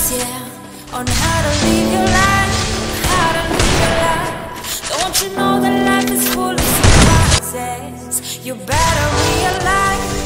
yeah, on how to live your life, how to live your life. Don't you know that life is full of surprises? You better realize